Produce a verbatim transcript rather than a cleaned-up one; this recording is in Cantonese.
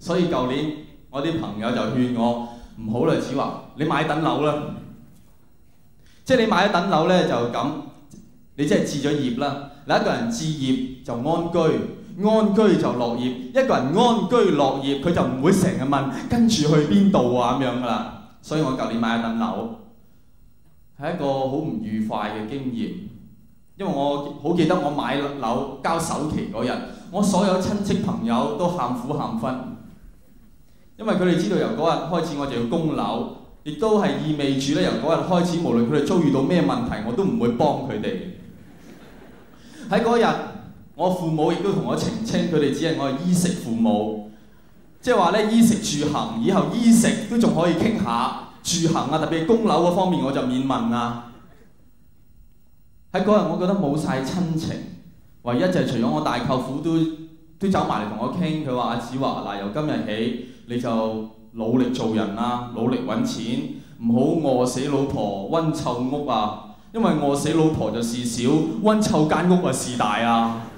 所以舊年我啲朋友就勸我唔好啦，子華，你買等樓啦。即係你買一等樓咧就咁，你即係置咗業啦。嗱，一個人置業就安居，安居就樂業。一個人安居樂業，佢就唔會成日問跟住去邊度啊咁樣噶啦。所以我舊年買一等樓，係一個好唔愉快嘅經驗。因為我好記得我買樓交首期嗰日，我所有親戚朋友都喊苦喊忽，因為佢哋知道由嗰日開始我就要供樓。亦都係意味住咧，由嗰日開始，無論佢哋遭遇到咩問題，我都唔會幫佢哋。喺嗰日，我父母亦都同我澄清，佢哋只係我係衣食父母，即係話咧衣食住行，以後衣食都仲可以傾下，住行啊，特別係供樓嗰方面我就免問啦。喺嗰日，我覺得冇晒親情，唯一就係除咗我大舅父都都走埋嚟同我傾，佢話阿子華嗱，由今日起你就努力做人啦，努力揾錢，唔好餓死老婆，溫臭屋啊！因為餓死老婆就事小，溫臭間屋啊事大啊！